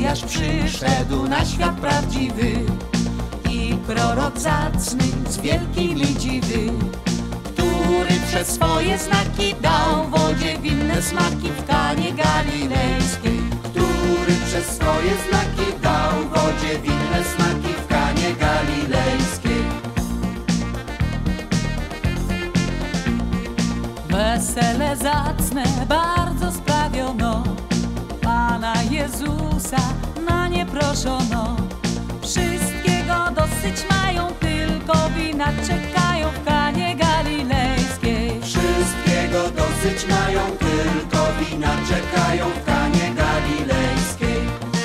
Mesjasz przyszedł na świat prawdziwy i prorok zacny z wielkimi dziwy, który przez swoje znaki dał wodzie winne smaki w Kanie Galilejskiej, który przez swoje znaki dał wodzie winne smaki w Kanie Galilejskiej. Wesele zacne bardzo sprawiono, Pana Jezusa na nie proszono. Wszystkiego dosyć mają, tylko wina czekają w Kanie Galilejskiej. Wszystkiego dosyć mają, tylko wina czekają w Kanie Galilejskiej.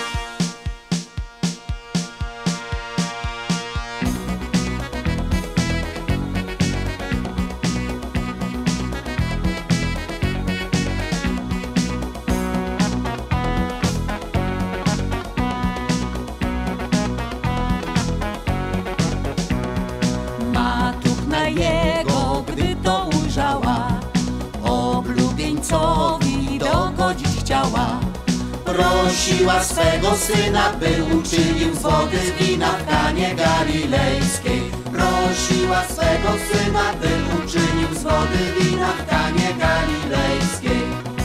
Jego, gdy to ujrzała, oblubieńcowi dogodzić chciała. Prosiła swego syna, by uczynił z wody wina w Kanie Galilejskiej. Prosiła swego syna, by uczynił z wody wina w Kanie Galilejskiej.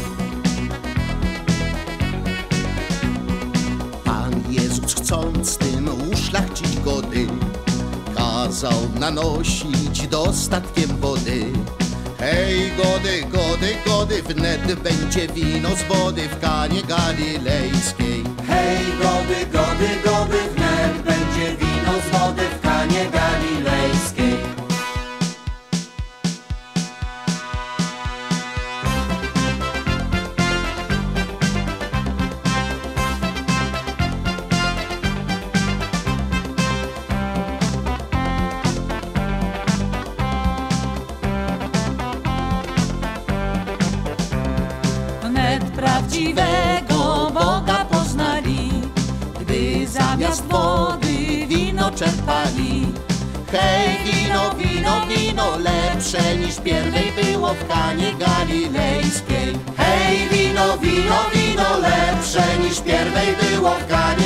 Pan Jezus, chcąc tym uszlachcić gody, kazał nanosić dostatkiem wody. Hej, gody, gody, gody, wnet będzie wino z wody w Kanie Galilejskiej. Hej, gody, gody, gody, wnet będzie wino z wody w Kanie Galilejskiej. Prawdziwego Boga poznali, gdy zamiast wody wino czerpali. Hej, wino, wino, wino, lepsze niż pierwej było w Kanie Galilejskiej. Hej, wino, wino, wino, lepsze niż pierwej było w Kanie